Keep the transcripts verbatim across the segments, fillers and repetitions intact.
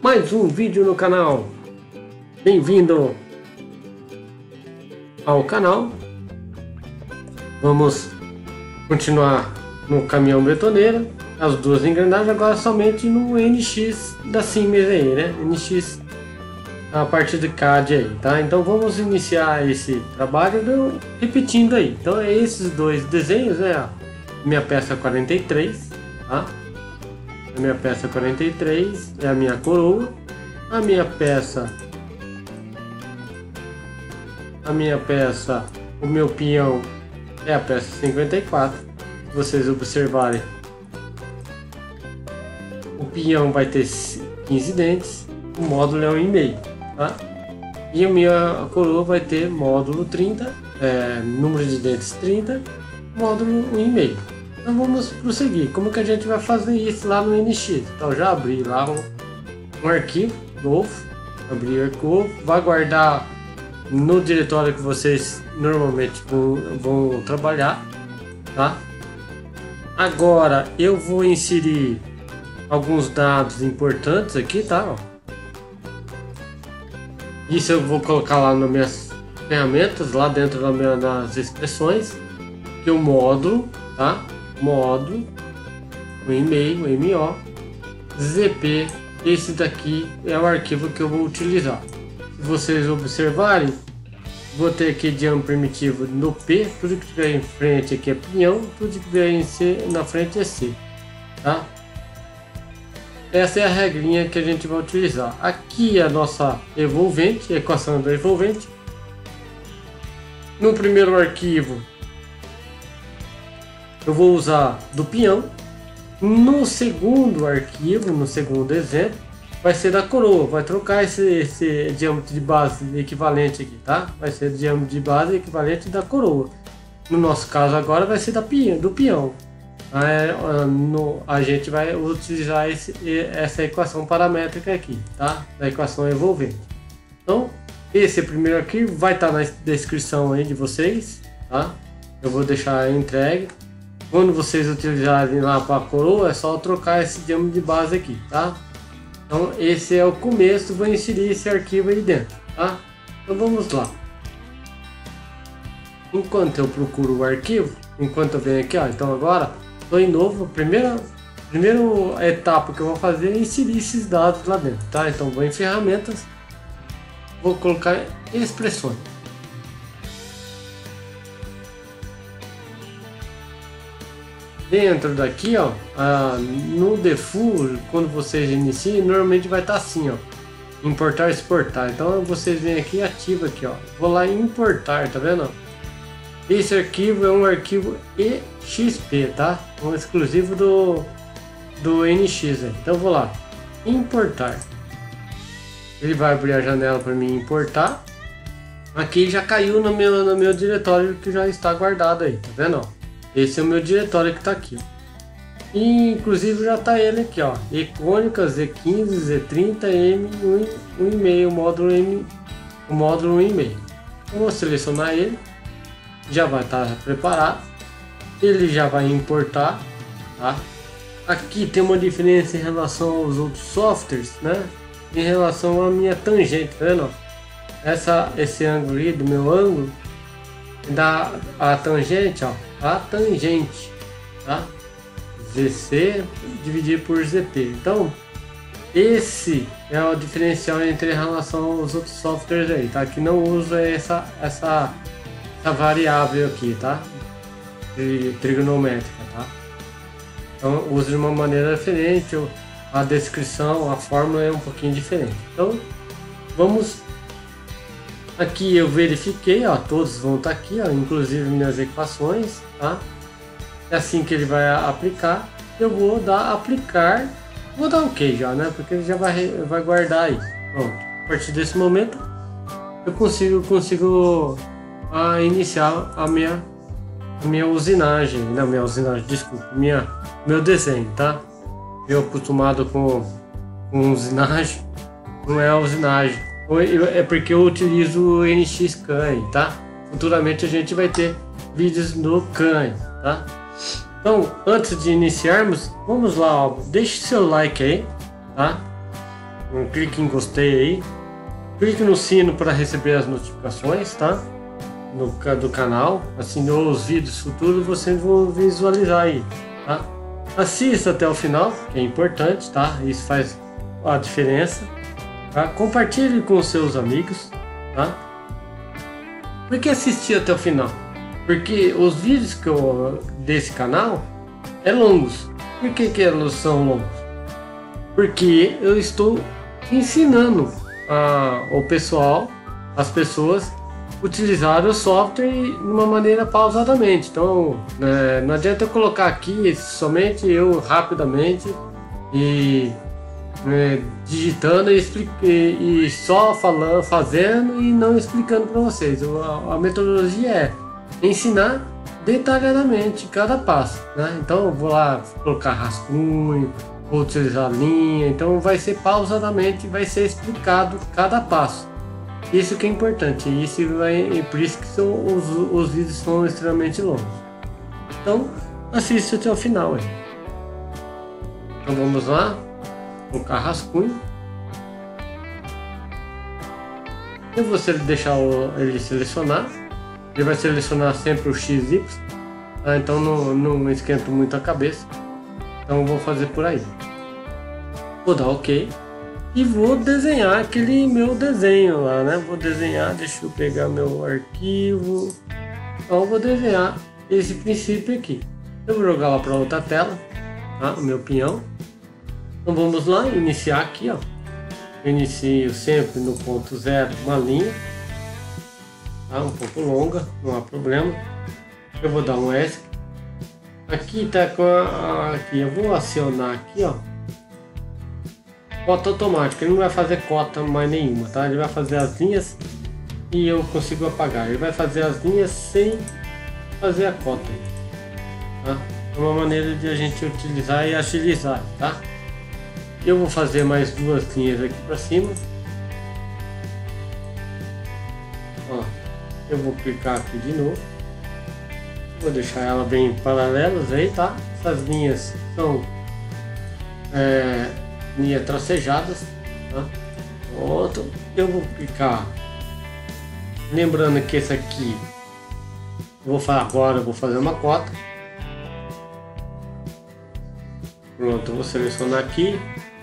mais um vídeo no canal. Bem-vindo ao canal. Vamos continuar no caminhão betoneiro, as duas engrenagens, agora somente no N X da Siemens aí, né? N X a partir de C A D aí, tá? Então vamos iniciar esse trabalho do, repetindo aí. Então é esses dois desenhos, né? Minha peça quarenta e três, tá? A minha peça quarenta e três é a minha coroa, a minha peça, a minha peça, o meu peão é a peça cinquenta e quatro. Se vocês observarem, o peão vai ter quinze dentes, o módulo é um e meio, tá? E a minha coroa vai ter módulo trinta, é, número de dentes trinta, módulo um e meio. Então vamos prosseguir. Como que a gente vai fazer isso lá no N X? Então já abri lá um, um arquivo novo, abri o arquivo, vai guardar no diretório que vocês normalmente vão, vão trabalhar, tá? Agora eu vou inserir alguns dados importantes aqui, tá? Ó. Isso eu vou colocar lá nas minhas ferramentas, lá dentro da minha, das expressões, que o módulo, tá? Módulo, o e-mail, M O, Z P, esse daqui é o arquivo que eu vou utilizar. Se vocês observarem, vou ter aqui diâmetro primitivo no P, tudo que tiver em frente aqui é pinhão, tudo que tiver em C, na frente é C, tá? Essa é a regrinha que a gente vai utilizar. Aqui é a nossa evolvente, a equação da evolvente. No primeiro arquivo eu vou usar do peão. No segundo arquivo, no segundo exemplo, vai ser da coroa. Vai trocar esse, esse diâmetro de base equivalente aqui, tá? Vai ser diâmetro de base equivalente da coroa. No nosso caso agora vai ser da peão, do peão. É, no, a gente vai utilizar esse, essa equação paramétrica aqui, tá? Da equação evolvente. Então, esse primeiro arquivo vai estar na descrição aí de vocês, tá? Eu vou deixar entregue. Quando vocês utilizarem lá para a coroa, é só trocar esse diâmetro de base aqui, tá? Então esse é o começo, vou inserir esse arquivo aí dentro, tá? Então vamos lá. Enquanto eu procuro o arquivo, enquanto eu venho aqui, ó, então agora estou em novo, a primeira, primeira etapa que eu vou fazer é inserir esses dados lá dentro, tá? Então vou em ferramentas, vou colocar expressões. Dentro daqui, ó, ah, no default, quando vocês iniciam, normalmente vai estar assim, ó, importar, exportar. Então vocês vêm aqui e ativa aqui, ó, vou lá em importar, tá vendo? Esse arquivo é um arquivo E X P, tá? Um exclusivo do do N X, aí. Então vou lá, importar. Ele vai abrir a janela para mim importar. Aqui já caiu no meu no meu diretório que já está guardado aí, tá vendo? Ó? Esse é o meu diretório que está aqui, ó. E inclusive já está ele aqui, ó, E cônica, Z quinze, Z trinta, M um e meio, módulo M, o módulo um e meio. Vou selecionar ele, já vai estar tá preparado, ele já vai importar, tá? Aqui tem uma diferença em relação aos outros softwares, né? Em relação à minha tangente, tá vendo? Essa, esse ângulo aí do meu ângulo dá a tangente, ó. A tangente, tá? Z C dividir por Z P. Então esse é o diferencial entre relação aos outros softwares aí, tá? Que não usa essa essa, essa variável aqui, tá? De trigonométrica, tá? Então usa de uma maneira diferente, a descrição, a fórmula é um pouquinho diferente. Então vamos. Aqui eu verifiquei, ó, todos vão estar aqui, ó, inclusive minhas equações, tá? É assim que ele vai aplicar. Eu vou dar aplicar, vou dar OK já, né? Porque ele já vai, vai guardar isso. Pronto. A partir desse momento eu consigo consigo a, iniciar a minha a minha usinagem, não minha usinagem, desculpa, minha meu desenho, tá? Eu acostumado com, com usinagem, não é a usinagem. É porque eu utilizo o N X C A N, tá? Futuramente a gente vai ter vídeos no C A N, tá? Então, antes de iniciarmos, vamos lá, ó, deixe seu like aí, tá? Um clique em gostei aí. Clique no sino para receber as notificações, tá? No, do canal. Assim, os vídeos futuros vocês vão visualizar aí, tá? Assista até o final, que é importante, tá? Isso faz a diferença. Tá? Compartilhe com os seus amigos, tá? Por que assistir até o final? Porque os vídeos que eu, desse canal é longos. Por que que eles são longos? Porque eu estou ensinando a, o pessoal, as pessoas, utilizar o software de uma maneira pausadamente. Então, né, não adianta eu colocar aqui somente eu rapidamente e né, digitando e, e, e só falando, fazendo e não explicando para vocês. A, a metodologia é ensinar detalhadamente cada passo, né? Então eu vou lá colocar rascunho, vou utilizar linha, então vai ser pausadamente, vai ser explicado cada passo. Isso que é importante, isso vai, e por isso que são, os, os vídeos são extremamente longos. Então assista até o final aí. Então vamos lá, colocar rascunho. Eu vou deixar o, ele selecionar. Ele vai selecionar sempre o X Y, tá? Então não, não esquento muito a cabeça. Então eu vou fazer por aí. Vou dar OK e vou desenhar aquele meu desenho lá, né? Vou desenhar, deixa eu pegar meu arquivo. Então eu vou desenhar esse princípio aqui. Eu vou jogar lá para outra tela, tá? O meu pinhão. Então vamos lá, iniciar aqui, ó. Eu inicio sempre no ponto zero uma linha. Tá, um pouco longa, não há problema. Eu vou dar um ESC. Aqui tá com a, aqui eu vou acionar aqui, ó, cota automática. Ele não vai fazer cota mais nenhuma, tá? Ele vai fazer as linhas e eu consigo apagar. Ele vai fazer as linhas sem fazer a cota, tá? É uma maneira de a gente utilizar e agilizar, tá? Eu vou fazer mais duas linhas aqui para cima. Ó. Eu vou clicar aqui de novo, vou deixar ela bem paralelas aí, tá? Essas linhas são é, linhas tracejadas, tá? Pronto, eu vou clicar, lembrando que esse aqui, eu vou fazer agora, eu vou fazer uma cota. Pronto, eu vou selecionar aqui,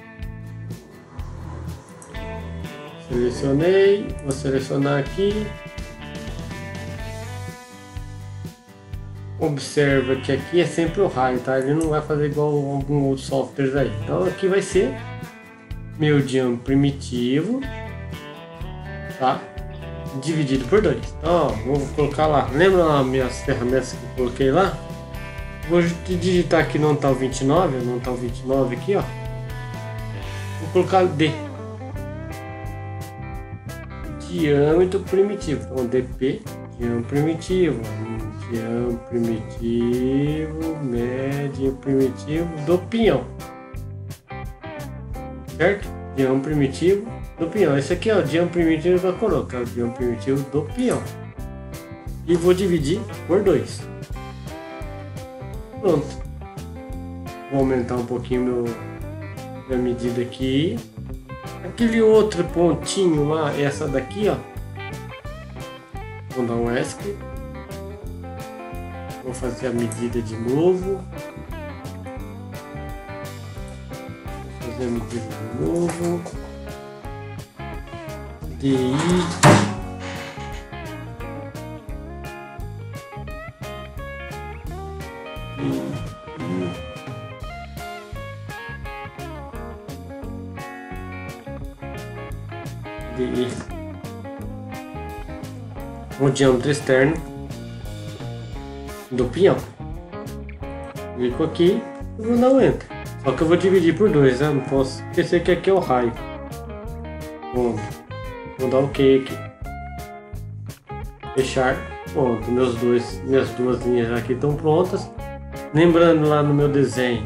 selecionei, vou selecionar aqui. Observa que aqui é sempre o raio, tá? Ele não vai fazer igual algum outro software aí. Então aqui vai ser meu jump primitivo, tá? Dividido por dois. Então, ó, vou colocar lá. Lembra lá minhas ferramentas que eu coloquei lá? Vou digitar aqui não tá o vinte e nove, não tá o vinte e nove aqui, ó. Vou colocar D. Diâmetro primitivo. Então D P, diâmetro primitivo. Diâmetro primitivo, média primitivo do pinhão, certo? Diâmetro primitivo do pinhão. Esse aqui é o diâmetro primitivo da coroa, que é o diâmetro primitivo do pinhão. E vou dividir por dois. Pronto. Vou aumentar um pouquinho meu, minha medida aqui. Aquele outro pontinho lá, essa daqui, ó. Vou dar um ESC. Vou fazer a medida de novo. Vou fazer a medida de novo. D I. D I. O diâmetro externo do pinhão. Clico aqui e vou dar um Enter. Só que eu vou dividir por dois, né? Não posso esquecer que aqui é o raio. Bom, vou dar OK aqui. Fechar. Pronto, meus dois, minhas duas linhas aqui estão prontas. Lembrando lá no meu desenho,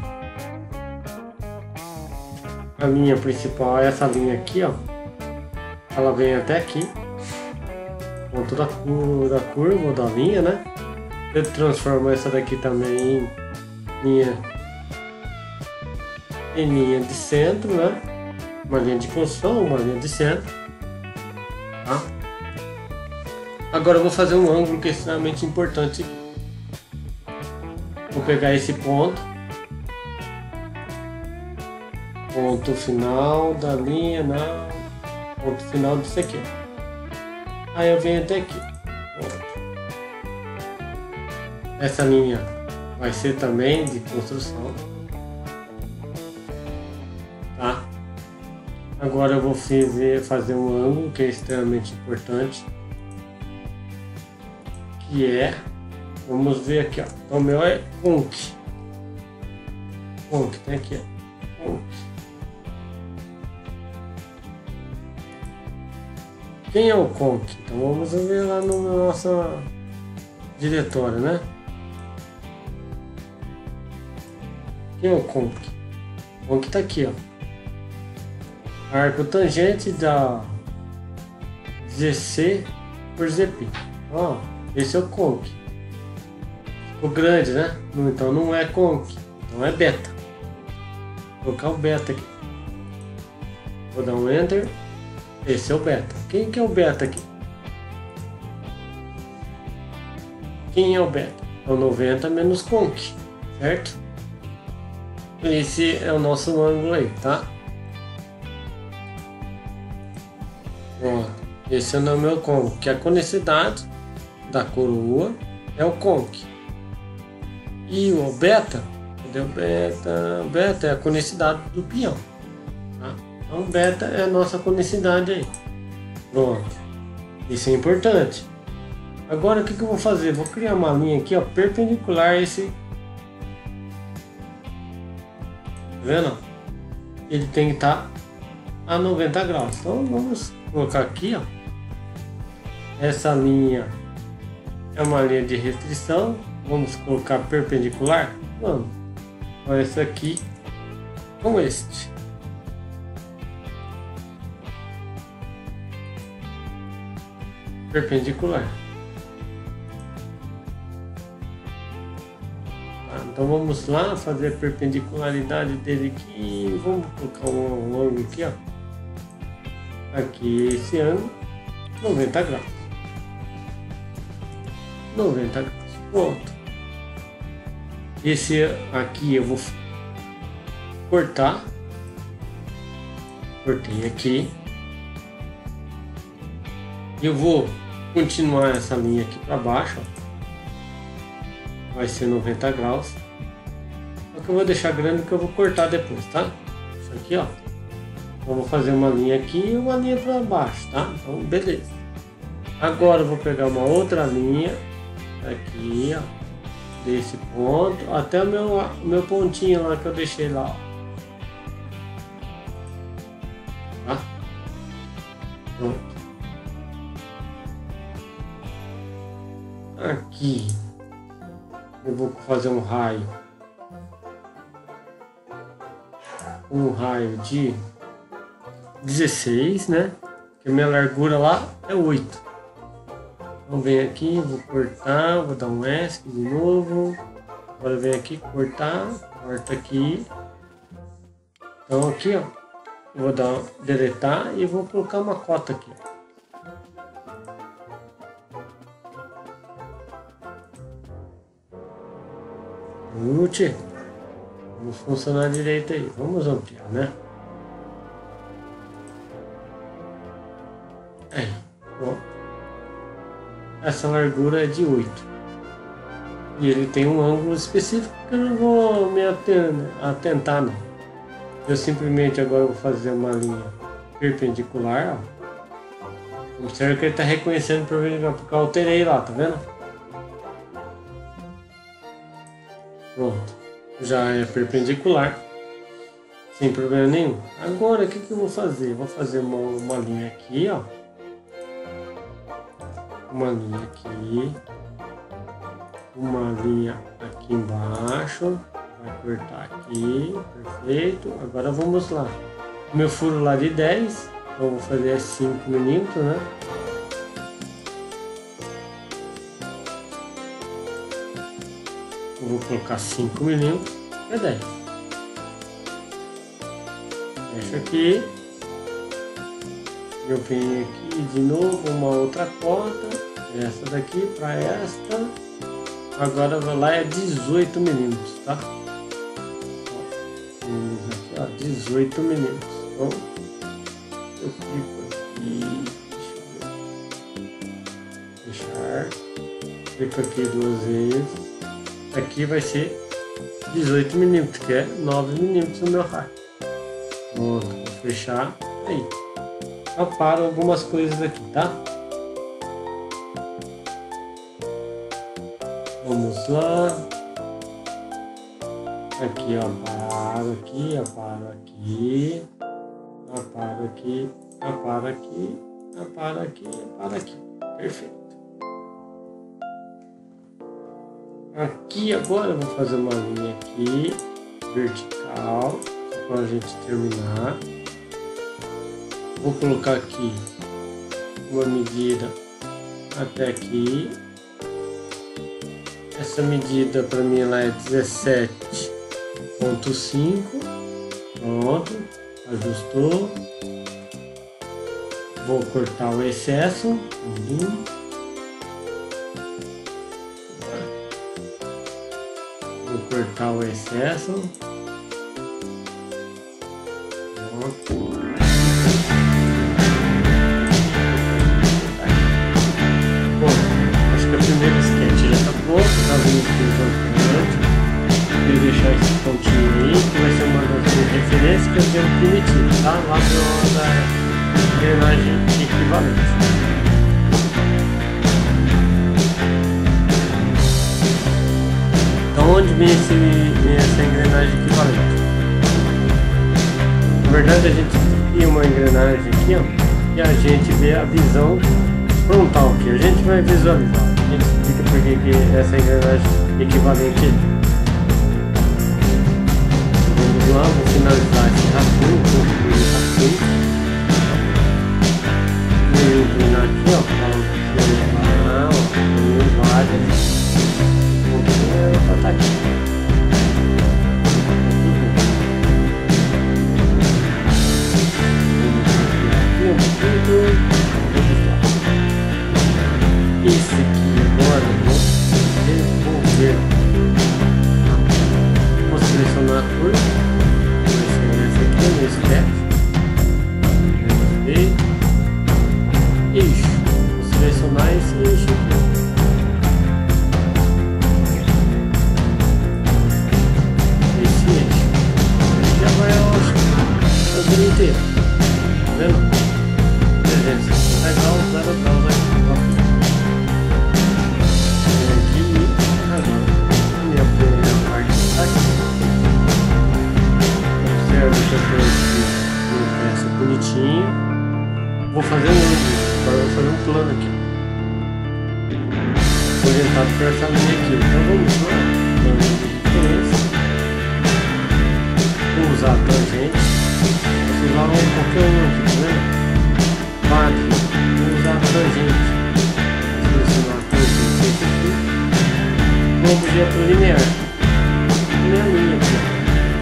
a linha principal é essa linha aqui, ó. Ela vem até aqui. Ponto da, cur da curva ou da linha, né? Eu transformo essa daqui também em linha, em linha de centro, né? uma linha de construção, uma linha de centro, tá? Agora eu vou fazer um ângulo que é extremamente importante aqui. Vou pegar esse ponto, ponto final da linha, não, ponto final disso aqui. Aí eu venho até aqui. Essa linha vai ser também de construção, tá? Agora eu vou fazer, fazer um ângulo que é extremamente importante, que é, vamos ver aqui, ó. Então o meu é conc. Conc, tem aqui, ó. Conc. Quem é o conc? Então vamos ver lá no nosso diretório, né? Quem é o conc? O conc tá aqui, ó. Arco tangente da Z C por Z P. Ó, esse é o conc. Ficou grande, né? Então não é conc, então é beta. Vou colocar o beta aqui. Vou dar um enter. Esse é o beta. Quem que é o beta aqui? Quem é o beta? É o noventa menos conc, certo? Esse é o nosso ângulo aí, tá? Ó, esse é o meu conc, que é a conicidade da coroa é o conc. E o beta, cadê o beta? O beta é a conicidade do peão, tá? Então beta é a nossa conicidade aí. Pronto. Isso é importante. Agora o que, que eu vou fazer? Vou criar uma linha aqui, ó, perpendicular a esse. Tá vendo? Ele tem que estar a noventa graus. Então vamos colocar aqui, ó. Essa linha é uma linha de restrição. Vamos colocar perpendicular. Vamos. Então essa aqui com este. Perpendicular. Tá, então vamos lá fazer a perpendicularidade dele aqui. Vamos colocar um, um ângulo aqui, ó. Aqui esse ângulo, noventa graus. noventa graus. Pronto. Esse aqui eu vou cortar. Cortei aqui. Eu vou continuar essa linha aqui para baixo, ó. Vai ser noventa graus. Só que eu vou deixar grande que eu vou cortar depois, tá? Isso aqui, ó. Então, eu vou fazer uma linha aqui e uma linha para baixo, tá? Então, beleza. Agora eu vou pegar uma outra linha aqui, ó, desse ponto até o meu, o meu pontinho lá que eu deixei lá, ó. Tá? Pronto. Aqui eu vou fazer um raio, um raio de dezesseis, né? Que a minha largura lá é oito. Então vem aqui, vou cortar, vou dar um ESC de novo. Agora vem aqui cortar, corta aqui. Então aqui, ó, eu vou dar deletar e vou colocar uma cota aqui, ó. Mute. Vamos funcionar direito aí. Vamos ampliar, né? Aí, ó. Essa largura é de oito. E ele tem um ângulo específico que eu não vou me atentar, não. Eu simplesmente agora vou fazer uma linha perpendicular, ó. Observe que ele está reconhecendo porque eu alterei lá, tá vendo? Pronto, já é perpendicular, sem problema nenhum. Agora o que, que eu vou fazer? Vou fazer uma, uma linha aqui, ó. Uma linha aqui, uma linha aqui embaixo, vai cortar aqui, perfeito. Agora vamos lá. Meu furo lá de dez, então vou fazer cinco milímetros, né? Eu vou colocar cinco milímetros, é dez. Fecha aqui, Eu venho aqui de novo uma outra cota, essa daqui para esta. Agora eu vou lá, é dezoito milímetros, tá? Ó, aqui, ó, dezoito milímetros. Então eu clico aqui, deixa eu ver. Fechar. Clico aqui duas vezes. Aqui vai ser dezoito milímetros, que é nove milímetros no meu raio. Pronto, vou fechar. Aí. Aparo algumas coisas aqui, tá? Vamos lá. Aqui, ó, aparo aqui, aparo aqui. Aparo aqui, aparo aqui, aparo aqui, aparo aqui. Perfeito. Aqui agora eu vou fazer uma linha aqui, vertical, para a gente terminar. Vou colocar aqui uma medida até aqui. Essa medida para mim lá é dezessete ponto cinco. Pronto, ajustou. Vou cortar o excesso. Uhum. Vou cortar o excesso. Pronto. Primeiro sketch já está pronto, tá vendo aqui os vou deixar esse pontinho aí, que vai ser uma das minhas referências que eu tenho primitivo, tá? Lá do, da engrenagem equivalente. Então onde vem esse, essa engrenagem equivalente? Na verdade a gente cria uma engrenagem aqui, ó, e a gente vê a visão frontal, que a gente vai visualizar. A gente explica por que essa engrenagem equivalente. Vamos lá, vou finalizar esse rascunho, vou concluir o rascunho. Vou inclinar aqui, ó, para observar, ó, tem várias. Vou botar aqui. Esse aqui agora eu vou desenvolver. Vou selecionar a cor. Vou selecionar essa aqui no sketch. Eixo. Vou selecionar esse eixo aqui. Esse eixo. Ele já vai ao fazer inteiro. Tá vendo? trezentos e sessenta graus, zero graus aqui. Bonitinho. Vou fazer um agora vou fazer um plano aqui, orientado por essa linha aqui. Então vamos lá, plano de referência. Vou usar a tangente. Vou usar um, qualquer um aqui, tá vendo? Quadro. Vou usar a tangente. Selecionar a tangente aqui. Um objeto linear. Minha linha aqui.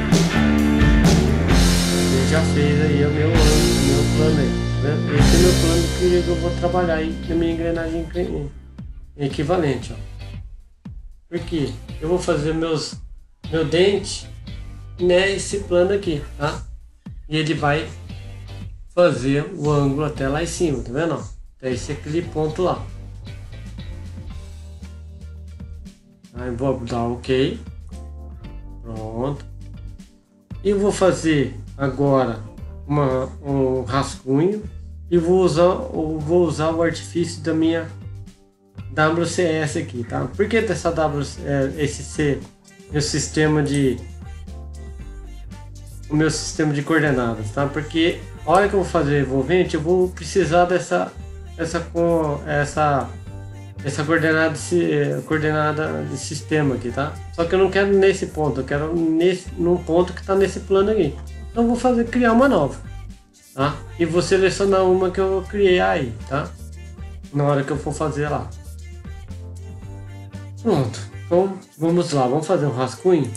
Já fez aí o meu, meu plano aí, né? Esse é o meu plano que eu vou trabalhar aí na minha engrenagem equivalente, ó. Porque eu vou fazer meus meu dente nesse plano aqui, tá? E ele vai fazer o ângulo até lá em cima, tá vendo? Até esse aquele ponto lá. Aí vou dar OK. Pronto. E vou fazer agora uma, um rascunho e vou usar, vou usar o artifício da minha W C S aqui, tá? Por que dessa W C S, esse C, meu sistema de o meu sistema de coordenadas, tá? Porque a hora que eu vou fazer envolvente, eu vou precisar dessa essa com essa essa coordenada de, coordenada de sistema aqui, tá? Só que eu não quero nesse ponto, eu quero nesse num ponto que está nesse plano aqui. Então vou fazer criar uma nova, tá? E vou selecionar uma que eu criei aí, tá? Na hora que eu for fazer lá. Pronto. Então vamos lá, vamos fazer um rascunho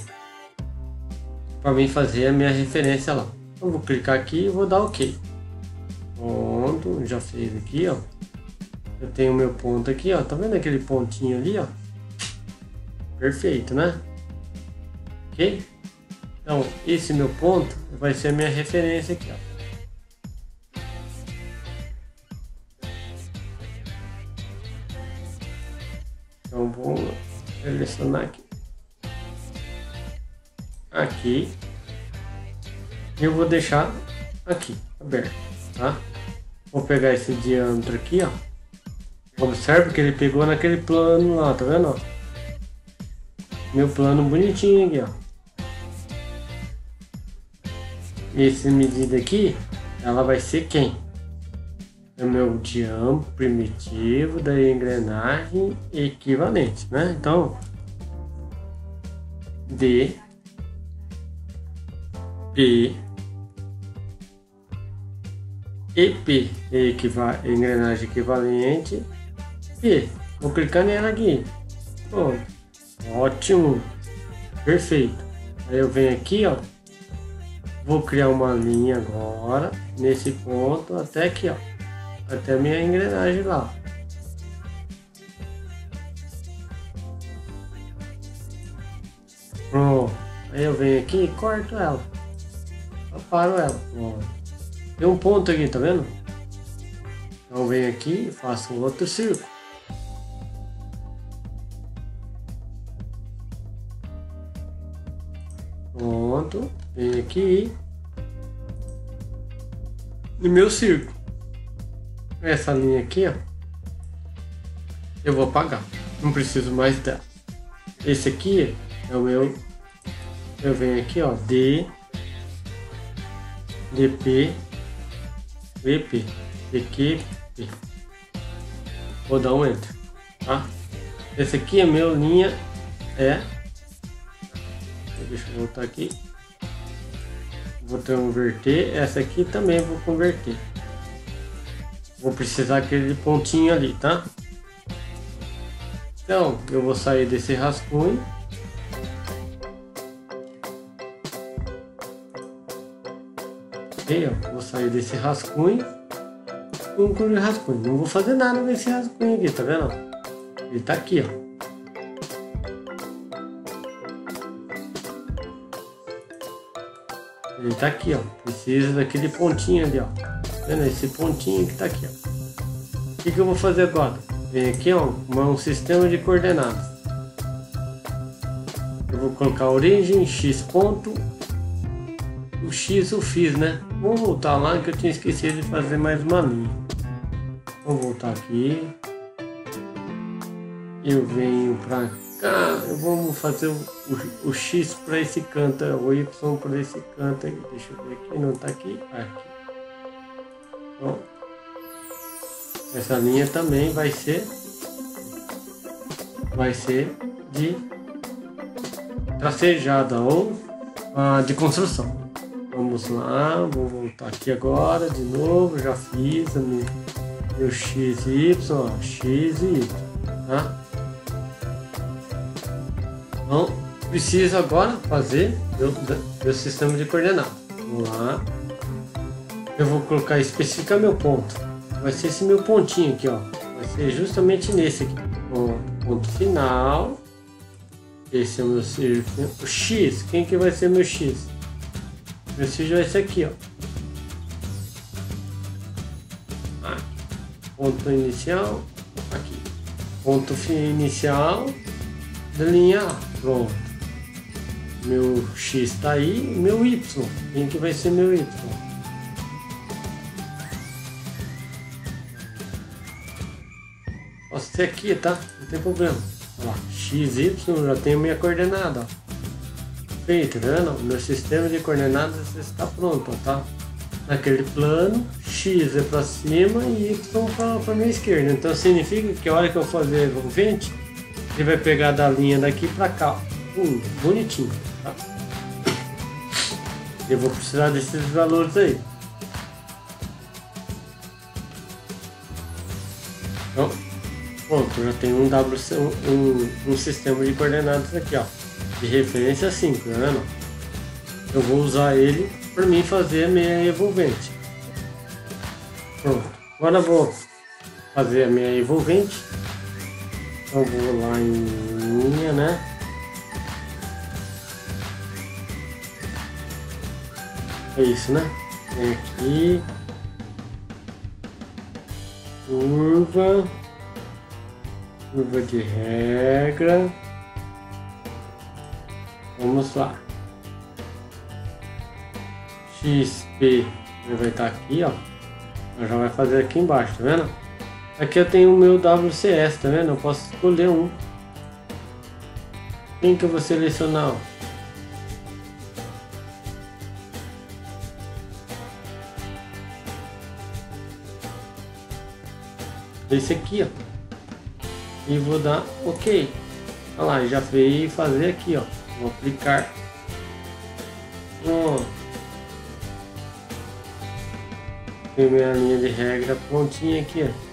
para mim fazer a minha referência lá. Então vou clicar aqui e vou dar OK. Ponto, já fez aqui, ó. Eu tenho meu ponto aqui, ó. Tá vendo aquele pontinho ali, ó? Perfeito, né? Ok? Então, esse meu ponto vai ser a minha referência aqui, ó. Então, vou selecionar aqui. Aqui. E eu vou deixar aqui, aberto, tá? Vou pegar esse diâmetro aqui, ó. Observe que ele pegou naquele plano lá, tá vendo? Meu plano bonitinho aqui, ó. Essa medida aqui, ela vai ser quem? É o meu diâmetro primitivo da engrenagem equivalente, né? Então, D, P, E P, equiva engrenagem equivalente, P. Vou clicar nela aqui. Pronto. Ótimo. Perfeito. Aí eu venho aqui, ó. Vou criar uma linha agora, nesse ponto, até aqui, ó. Até a minha engrenagem lá. Pronto. Aí eu venho aqui e corto ela. Eu paro ela. Pronto. Tem um ponto aqui, tá vendo? Então eu venho aqui e faço outro círculo. Pronto. Venho aqui no meu círculo. Essa linha aqui, ó, eu vou apagar. Não preciso mais dela. Esse aqui é o meu. Eu venho aqui, ó, D, D P, V P, D Q, P. Vou dar um enter, tá? Esse aqui é meu linha é. Deixa eu voltar aqui. Vou converter. Essa aqui também vou converter. Vou precisar aquele pontinho ali, tá? Então, eu vou sair desse rascunho. Ok, ó. Vou sair desse rascunho. Concluir o rascunho. Não vou fazer nada nesse rascunho aqui, tá vendo? Ele tá aqui, ó. Ele tá aqui, ó. Precisa daquele pontinho ali, ó. Tá vendo? Esse pontinho que tá aqui, ó. O que que eu vou fazer agora? Vem aqui, ó, um sistema de coordenadas. Eu vou colocar a origem x ponto. O x eu fiz, né? Vou voltar lá que eu tinha esquecido de fazer mais uma linha. Vou voltar aqui. Eu venho pra cá. Vamos fazer o, o, o x para esse canto, o y para esse canto aqui. Deixa eu ver aqui, não tá aqui. Aqui. Bom, essa linha também vai ser vai ser de tracejada ou ah, de construção. Vamos lá, vou voltar aqui agora de novo. Já fiz a minha, meu x e y, ó, x e y, tá? Então, preciso agora fazer meu, meu sistema de coordenadas. Vamos lá. Eu vou colocar, especificar meu ponto. Vai ser esse meu pontinho aqui, ó. Vai ser justamente nesse aqui. Ponto, ponto final. Esse é o meu círculo. O X, quem que vai ser meu X? Meu X vai ser aqui, ó. Aqui. Ponto inicial. Aqui. Ponto inicial da linha A. Pronto. Meu X tá aí. Meu Y. Quem que vai ser meu Y? Posso ser aqui, tá? Não tem problema. Olha lá, x, y, já tenho minha coordenada, ó. Feito, tá vendo? Meu sistema de coordenadas está pronto, ó, tá? Naquele plano, x é para cima e y para minha esquerda. Então significa que a hora que eu fazer envolvente, ele vai pegar da linha daqui para cá, ó. Hum, bonitinho, tá? Eu vou precisar desses valores aí. Então, pronto, já tem um W C, um, um sistema de coordenadas aqui, ó, de referência cinco, tá vendo? Eu vou usar ele para mim fazer a minha envolvente. Pronto. Agora eu vou fazer a minha envolvente. Então vou lá em linha, né? É isso, né? Vem aqui. Curva. Curva de regra. Vamos lá. X P vai estar aqui, ó. Já vai fazer aqui embaixo, tá vendo? Aqui eu tenho o meu W C S, tá vendo? Eu posso escolher um. Quem que eu vou selecionar? Ó? Esse aqui, ó. E vou dar OK. Olha lá, já veio fazer aqui, ó. Vou aplicar. Ó. Tem minha linha de regra prontinha aqui, ó.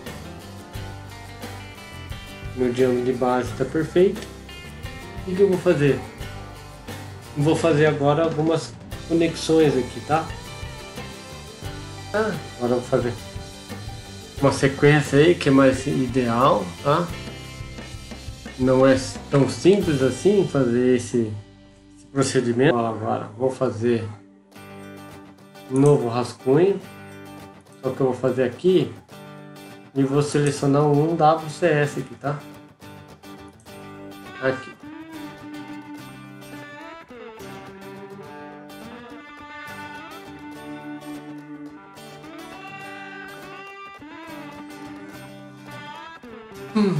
Meu diâmetro de base está perfeito. O que eu vou fazer? Vou fazer agora algumas conexões aqui, tá? Ah, agora eu vou fazer uma sequência aí que é mais ideal, tá? Não é tão simples assim fazer esse, esse procedimento. Agora vou fazer um novo rascunho, só que eu vou fazer aqui e vou selecionar um W C S aqui, tá? Aqui. Hum.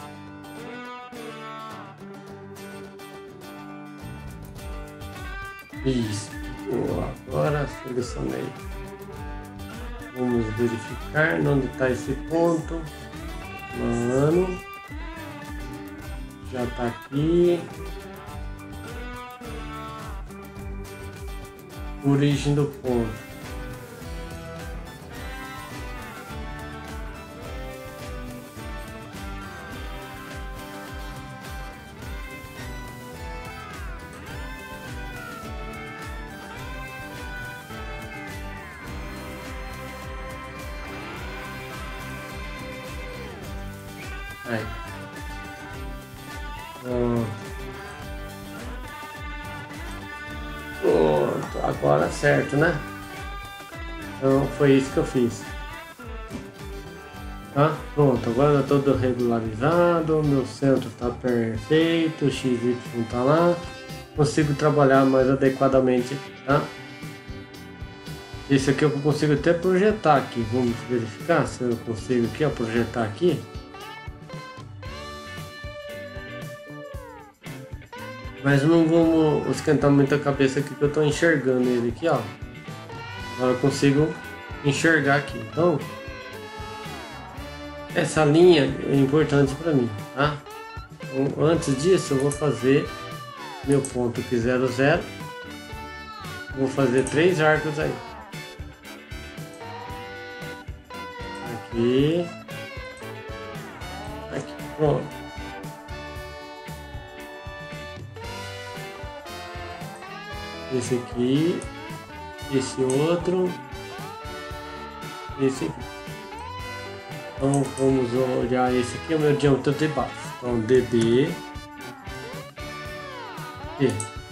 Isso. Agora selecionei. Vamos verificar onde está esse ponto. Mano. Já está aqui. Origem do ponto. Aí. Pronto. Pronto. Agora certo, né? Então foi isso que eu fiz. Tá? Pronto. Agora tá tudo regularizado. Meu centro tá perfeito. O X Y tá lá. Consigo trabalhar mais adequadamente, tá? Isso aqui eu consigo até projetar aqui. Vamos verificar se eu consigo aqui, ó, projetar aqui. Mas não vamos esquentar muito a cabeça aqui que eu estou enxergando ele aqui, ó. Agora eu consigo enxergar aqui. Então, essa linha é importante para mim, tá? Então, antes disso, eu vou fazer meu ponto aqui zero zero. Vou fazer três arcos aí. Aqui. Aqui, pronto. Esse aqui, esse outro, esse aqui. Então vamos olhar esse aqui, é o meu diâmetro de base. Então D B e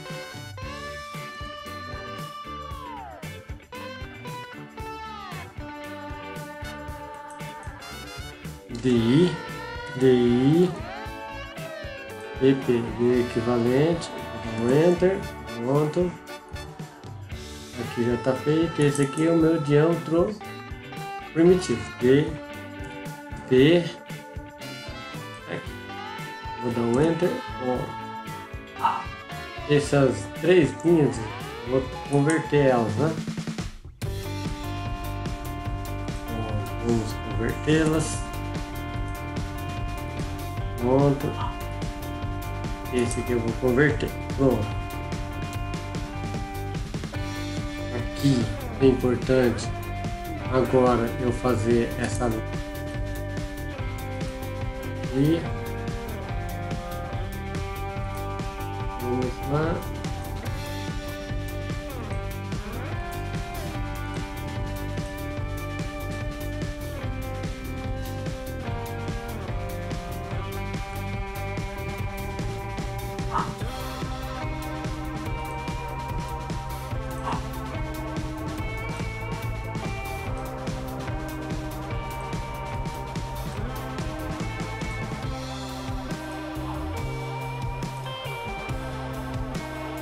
D I, D I, D P, D equivalente, um Enter, pronto. Aqui já está feito. Esse aqui é o meu diâmetro primitivo. D, P. Aqui. Vou dar um Enter. Ó. Essas três linhas, vou converter elas, né? Ó, vamos convertê-las. Pronto. Esse aqui eu vou converter. Pronto. Aqui é importante agora eu fazer essa linha e vamos lá.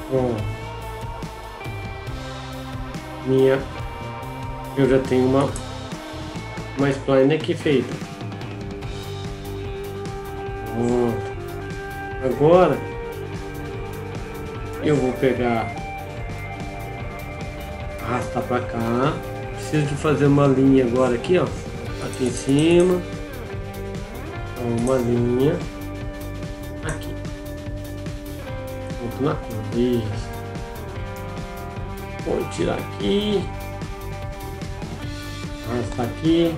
Ó, minha, eu já tenho uma, uma spline aqui feita. Ó, agora eu vou pegar, arrastar para cá. Preciso de fazer uma linha agora aqui, ó, aqui em cima. Uma linha aqui, ponto na cor, isso. Vou tirar aqui, arrastar aqui,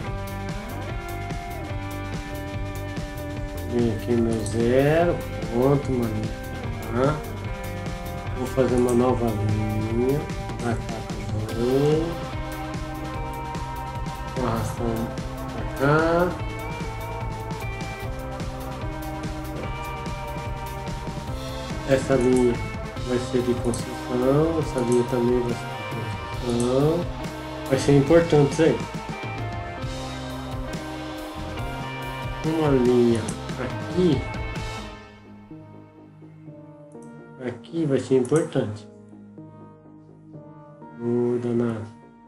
vem aqui no zero, ponto, uma linha, tá? Vou fazer uma nova linha pra cá também, vou arrastar pra cá. Essa linha vai ser de construção, essa linha também vai ser de construção. Vai ser importante isso aí. Uma linha aqui. Aqui vai ser importante. Não dá nada.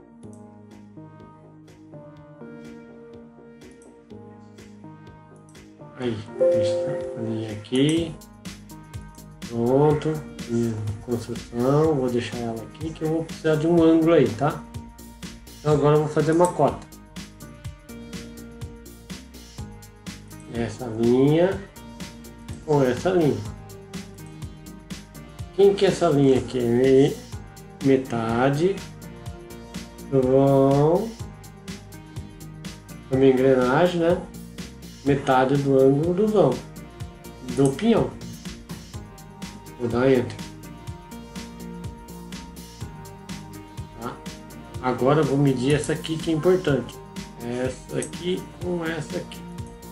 Aí, a linha aqui. Pronto, construção, vou deixar ela aqui que eu vou precisar de um ângulo aí, tá? Então agora eu vou fazer uma cota. Essa linha com essa linha. Quem que é essa linha aqui? É metade do vão da minha engrenagem, né? Metade do ângulo do vão do pinhão. Vou dar Enter. Tá? Agora eu vou medir essa aqui que é importante. Essa aqui com essa aqui.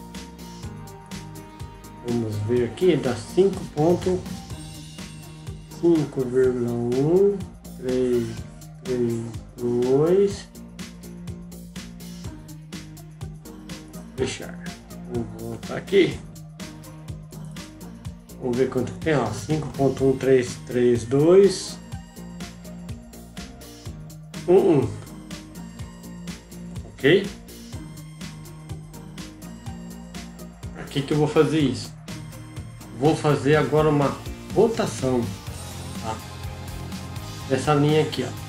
Vamos ver aqui, dá cinco ponto cinco vírgula um três três dois. Fechar. Vou voltar aqui. Vamos ver quanto tem, ó, cinco ponto um três três dois um um. Ok? Aqui que eu vou fazer isso. Vou fazer agora uma rotação, tá? Dessa linha aqui, ó.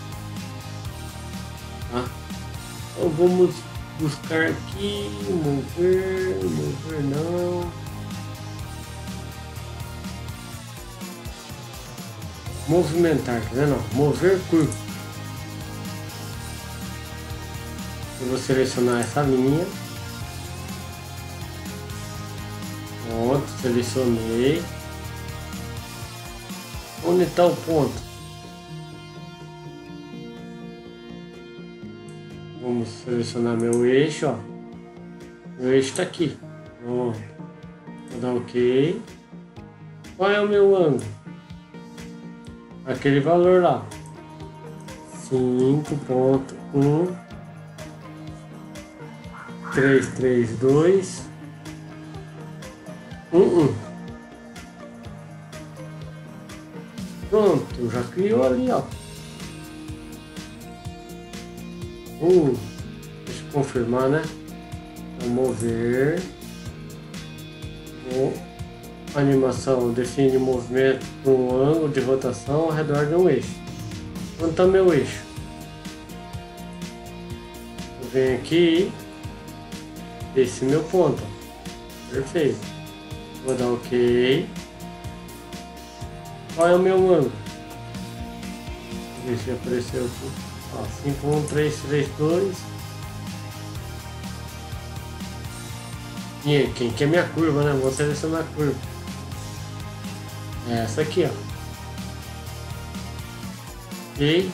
Tá? Então vamos buscar aqui, mover, mover não. Movimentar, tá vendo? Mover curva. Eu vou selecionar essa linha. Pronto, selecionei. Onde está o ponto? Vamos selecionar meu eixo, ó. Meu eixo está aqui. Pronto. Vou dar OK. Qual é o meu ângulo? Aquele valor lá, cinco ponto um três três dois um um. Pronto, já criou ali, ó. Uh, deixa eu confirmar, né? Vamos ver. Oh. A animação define o movimento com um ângulo de rotação ao redor de um eixo. Onde está meu eixo? Eu venho aqui, esse é meu ponto. Perfeito. Vou dar OK. Qual é o meu ângulo? Deixa eu ver se apareceu aqui. Ó, cinco um três três dois. E aí, quem quer minha curva, né? Vou selecionar a curva. É essa aqui, ó. Ok.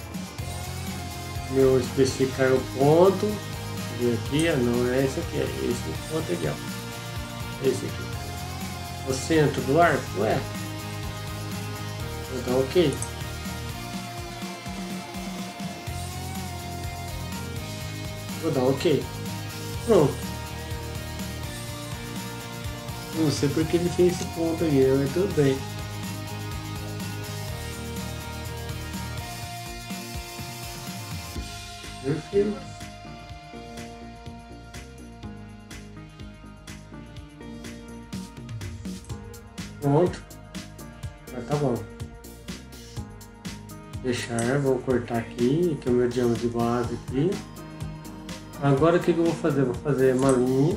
Meu especificar o ponto. Vou aqui, ó. Não é esse aqui, é esse ponto aqui, ó. Esse aqui. O centro do arco, é. Vou dar OK. Vou dar OK. Pronto. Não sei porque ele fez esse ponto aí, mas tudo bem. aqui. Pronto. Já tá bom. Deixar, vou cortar aqui, que é o meu diâmetro de base aqui. Agora o que, que eu vou fazer? Vou fazer uma linha.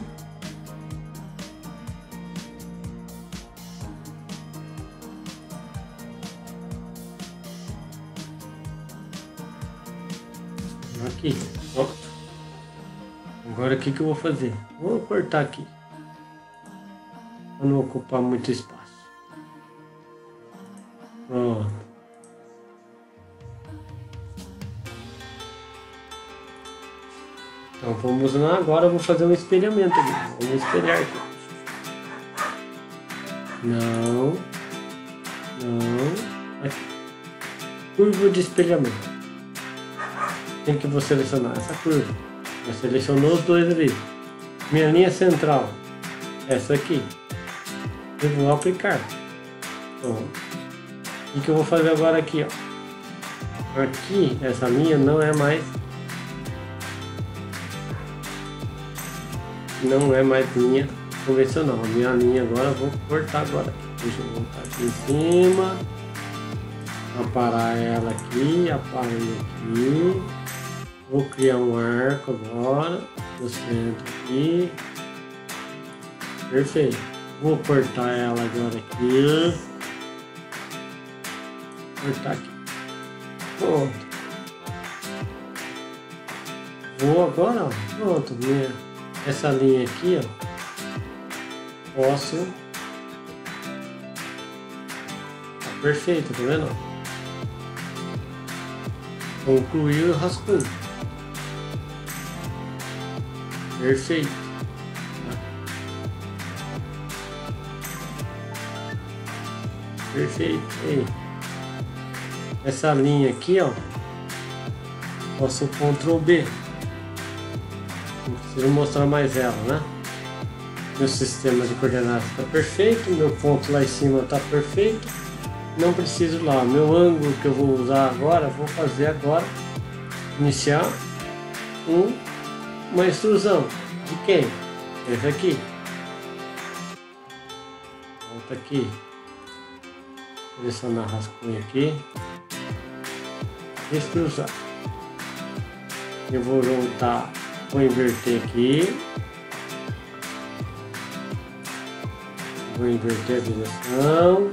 Aqui, pronto. Agora o que, que eu vou fazer? Vou cortar aqui, para não ocupar muito espaço. Pronto. Então vamos lá, agora eu vou fazer um espelhamento aqui. Vamos espelhar aqui. Não. Não. Aqui. Curva de espelhamento. Tem que vou selecionar essa curva. Já selecionou os dois ali. Minha linha central. Essa aqui. Eu vou aplicar. Pronto. O que eu vou fazer agora aqui, ó. Aqui, essa linha não é mais não é mais linha convencional. A minha linha agora eu vou cortar agora. Deixa eu voltar aqui em cima, aparar ela aqui, aparei aqui. Vou criar um arco agora no centro aqui. Perfeito. Vou cortar ela agora aqui. Cortar aqui. Pronto. Vou agora, ó. Pronto, minha. Essa linha aqui, ó, posso, tá perfeito, tá vendo? Concluir o rascunho, perfeito, perfeito. Aí. Essa linha aqui, ó, posso control B. Não preciso mostrar mais ela, né? Meu sistema de coordenadas está perfeito, meu ponto lá em cima está perfeito. Não preciso lá, meu ângulo que eu vou usar agora, vou fazer agora, iniciar um, uma extrusão. De quem? Esse aqui. Volta aqui. Selecionar rascunho aqui. Extrusão. Eu vou voltar. Vou inverter aqui. Vou inverter a direção.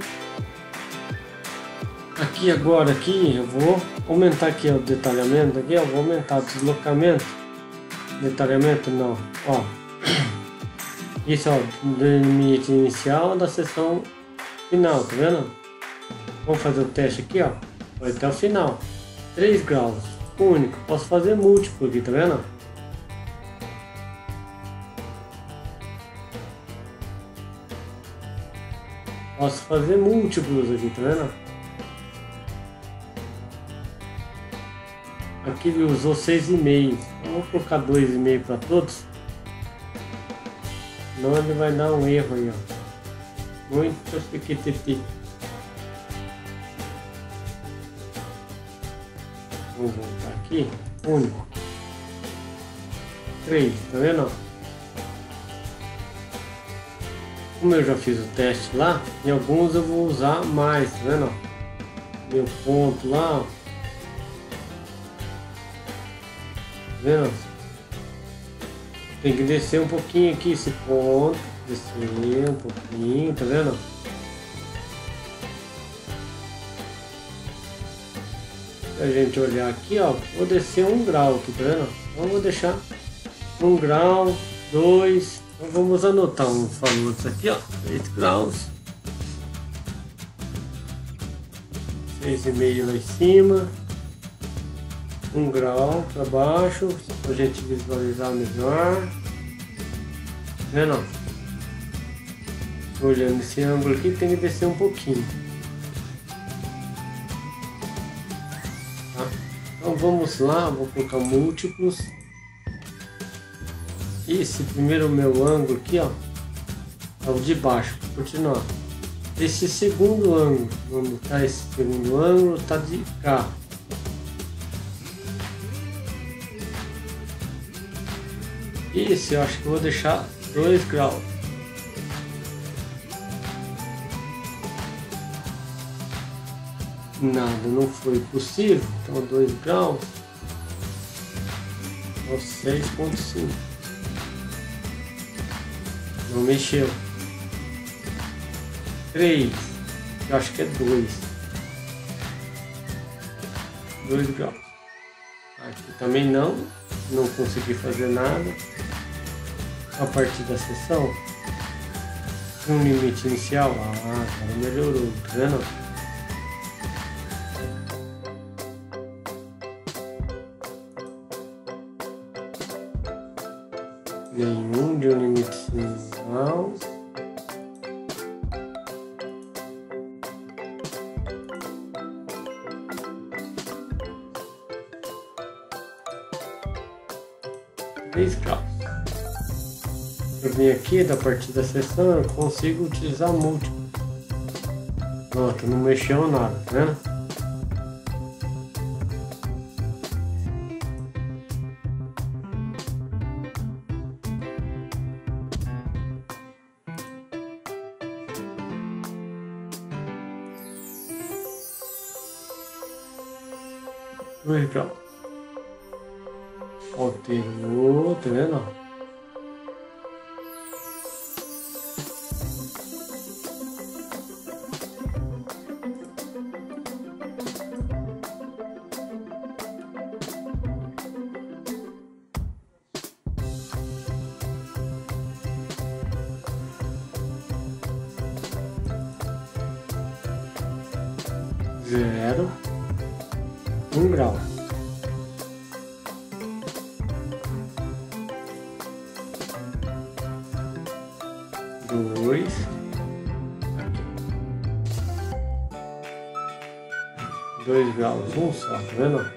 Aqui agora aqui eu vou aumentar aqui o detalhamento aqui, eu vou aumentar o deslocamento. Detalhamento não, ó. Isso ó, do limite inicial da seção final, tá vendo? Vamos fazer o teste aqui, ó. Vai até o final. três graus, único. Posso fazer múltiplo aqui, tá vendo? Posso fazer múltiplos aqui, tá vendo? Aqui ele usou seis e meio. Então, vou colocar dois e meio para todos. Senão ele vai dar um erro aí, ó. Muito piquititi. Vamos voltar aqui. Único. três, tá vendo? Como eu já fiz o teste lá, em alguns eu vou usar mais, tá vendo? Meu ponto lá, ó. Tá vendo? Tem que descer um pouquinho aqui esse ponto, descer um pouquinho, tá vendo? Se a gente olhar aqui, ó, vou descer um grau aqui, tá vendo? Então vou deixar um grau, dois. Então vamos anotar uns valores aqui, ó, três graus, seis e meio lá em cima, um grau para baixo, para a gente visualizar melhor, vendo? Olhando esse ângulo aqui, tem que descer um pouquinho, tá? Então vamos lá, vou colocar múltiplos. Esse primeiro meu ângulo aqui, ó, é o de baixo. Continuar. Esse segundo ângulo, onde está esse segundo ângulo, está de cá. Esse eu acho que eu vou deixar dois graus. Nada, não foi possível. Então dois graus. Então seis ponto cinco. Não mexeu. três. Eu acho que é dois. dois graus. Aqui também não. Não consegui fazer nada. A partir da sessão. Um limite inicial. Ah, agora melhorou. Tá vendo? Nenhum de um limite inicial. três graus. Eu vim aqui da partida da sessão, eu consigo utilizar múltiplo. Pronto, não mexeu nada, tá vendo? dois graus. Alterou, tá vendo? Zero. Um grau. Dois. Dois graus, um só, tá vendo?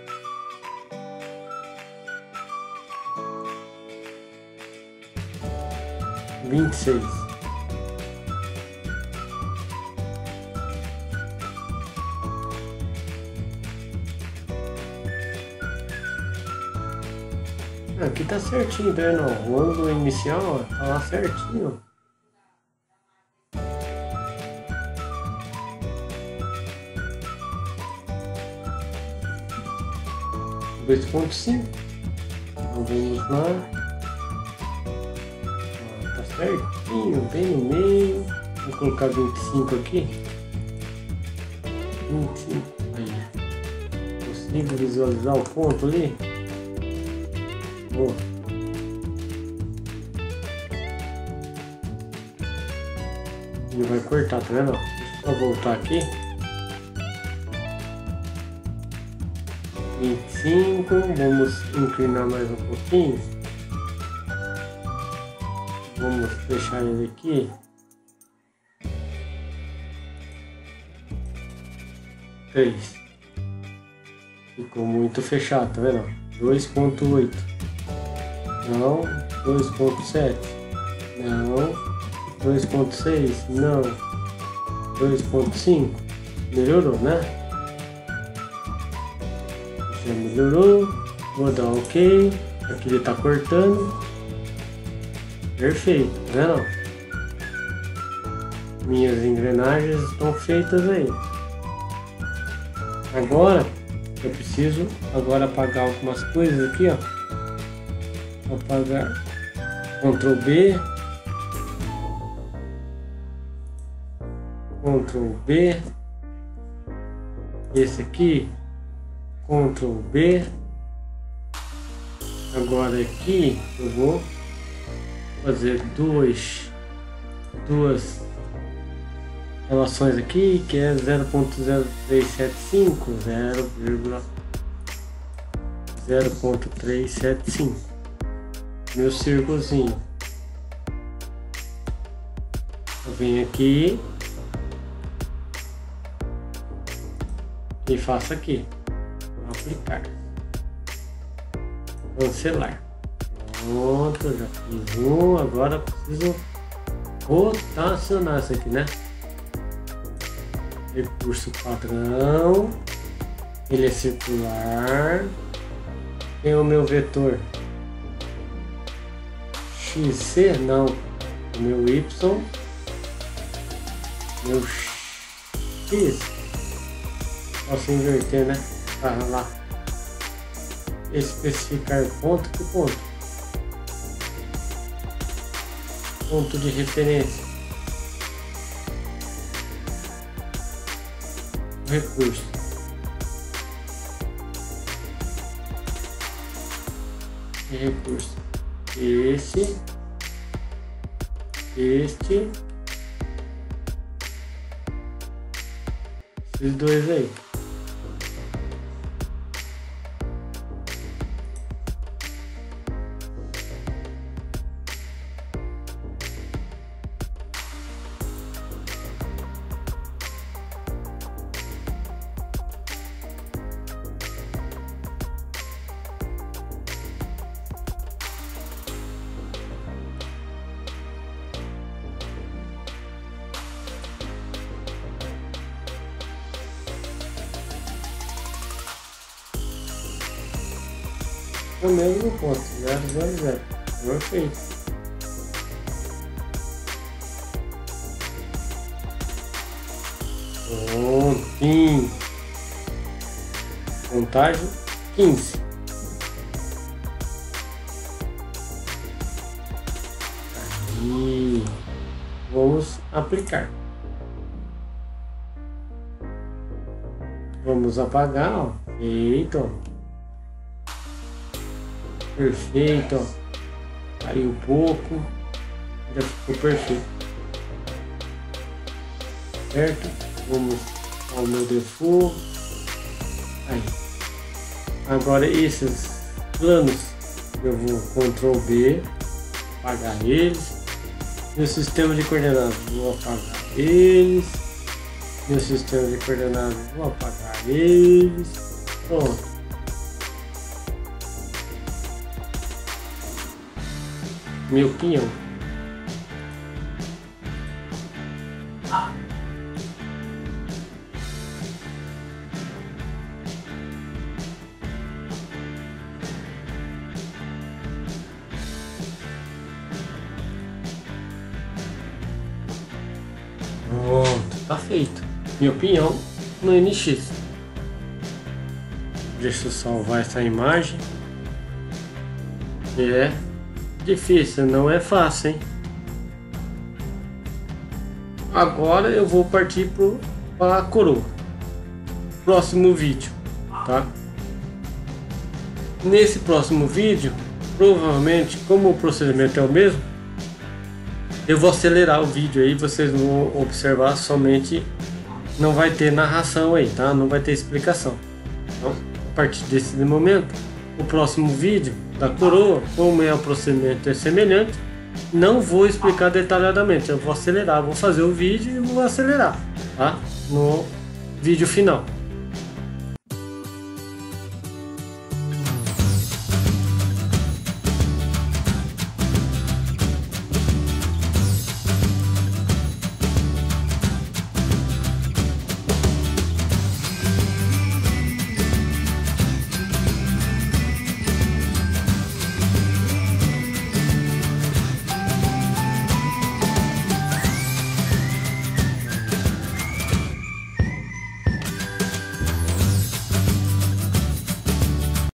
Vinte e seis. Aqui tá certinho, tá vendo? O ângulo inicial ó, tá lá certinho. dois ponto cinco. Vamos lá. Ó, tá certinho, bem no meio. Vou colocar vinte e cinco aqui. vinte e cinco. Aí. Consigo visualizar o ponto ali? Boa. Ele vai cortar, tá vendo? Deixa eu só voltar aqui. vinte e cinco, vamos inclinar mais um pouquinho. Vamos fechar ele aqui. três. Ficou muito fechado, tá vendo? dois ponto oito. Não. dois ponto sete. Não. dois ponto seis. Não. dois ponto cinco. Melhorou, né? Já melhorou. Vou dar ok. Aqui ele tá cortando. Perfeito, tá vendo? Minhas engrenagens estão feitas aí. Agora eu preciso agora apagar algumas coisas aqui, ó. Apagar. Ctrl B. Ctrl B. Esse aqui. Ctrl B. Agora aqui eu vou fazer dois, duas relações aqui, que é zero ponto zero três sete cinco, zero vírgula zero ponto três sete cinco. Meu círculozinho. Eu venho aqui e faço aqui. Aplicar. Cancelar. Pronto, já fiz um. Agora preciso rotacionar isso aqui, né? Recurso padrão. Ele é circular. Tem o meu vetor. X C, não, o meu Y, meu X, posso inverter, né? Para lá, especificar ponto, que ponto? Ponto de referência, recurso, e recurso, esse, este, esses dois aí. O mesmo ponto, zero, zero, zero. Perfeito. Prontinho. Contagem quinze. Aí. Vamos aplicar. Vamos apagar, ó. Eita. Perfeito, ó. Caiu um pouco, já ficou perfeito. Certo? Vamos ao meu default. Aí. Agora esses planos eu vou control B, apagar eles. Meu sistema de coordenadas vou apagar eles. Meu sistema de coordenadas vou apagar eles. Pronto. Meu pinhão. Pronto, tá feito. Meu pinhão no N X. Deixa eu salvar essa imagem. É difícil, não é fácil, hein? Agora eu vou partir para a coroa. Próximo vídeo, tá? Nesse próximo vídeo, provavelmente, como o procedimento é o mesmo, eu vou acelerar o vídeo aí, vocês vão observar somente, não vai ter narração aí, tá? Não vai ter explicação. Então, a partir desse momento, o próximo vídeo da coroa, como é o procedimento é semelhante, não vou explicar detalhadamente, eu vou acelerar, vou fazer o vídeo e vou acelerar, tá? No vídeo final.